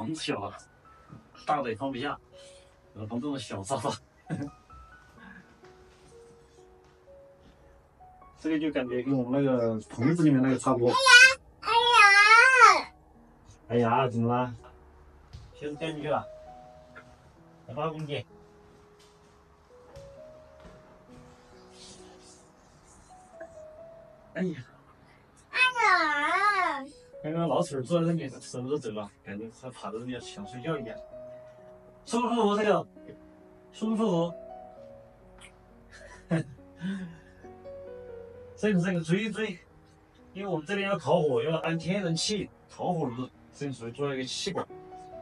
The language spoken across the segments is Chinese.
子小啊，大的也放不下，然后放这种小沙发。这个就感觉跟我们那个棚子里面那个差不多。哎呀，怎么了？鞋子掉进去了，来吧，公鸡。哎呀，刚刚老鼠坐在这里，手都走了，感觉它爬在这里想睡觉一样。舒不舒服？这个舒不舒服？这个追，因为我们这边要烤火，要安天然气，烤火炉，这属于做一个气管。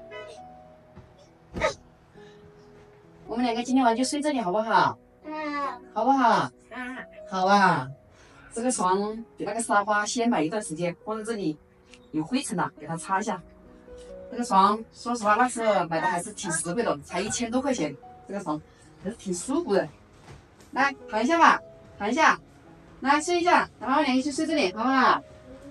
我们两个今天晚上就睡这里好不好？好不好？好啊。这个床比那个沙发先买一段时间，放在这里有灰尘了，给它擦一下。这个床说实话那时候买的还是挺实惠的，才1000多块钱。这个床还是挺舒服的。来躺一下吧，躺一下，来睡一下，然后两个去睡这里好不好？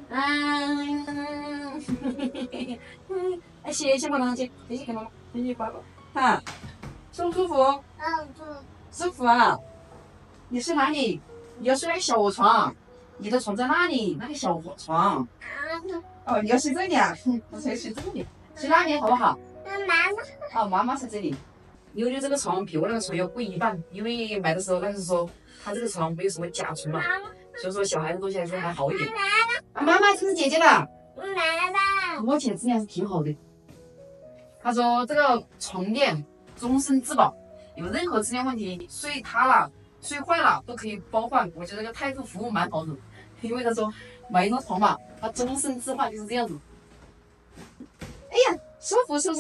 谢谢妈妈姐，谢谢给妈妈，谢谢爸爸。哈，舒不舒服？舒服啊。你睡哪里？你要睡那个小床，你的床在那里，那个小床。哦，你要睡这里啊？我才睡这里，睡那边好不好？妈妈在这里。妞妞这个床比我那个床要贵一半，因为买的时候那个时候它这个床没有什么甲醛嘛，所以说小孩子东西来说还好一点。妈妈，这是姐姐的。我姐质量是挺好的。她说这个床垫终身质保，有任何质量问题，睡塌了、睡坏了都可以包换。我觉得这个态度服务蛮好的，因为她说买一张床嘛，它终身置换就是这样子。哎呀，舒服是不是？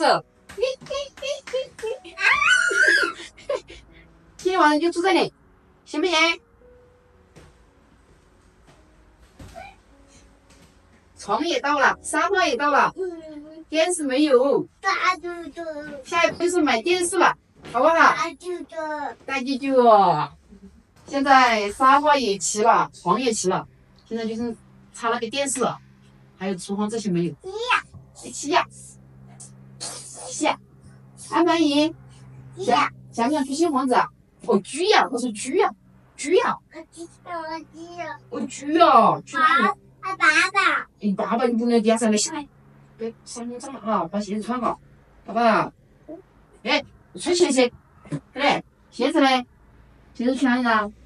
今天晚上就住这里，行不行？床也到了，沙发也到了，电视没有。下一步是买电视了，好不好？大舅舅，现在沙发也齐了，床也齐了，现在就是插那个电视了，还有厨房这些没有。齐呀，安凡姨，想不想去新房子啊？哦，居呀，他说居呀，哦居呀，去哪里？爸爸，你不能颠上来，下来，别上床了啊，把鞋子穿好，好不好？哎，穿鞋子，对，鞋子呢？鞋子去哪里了？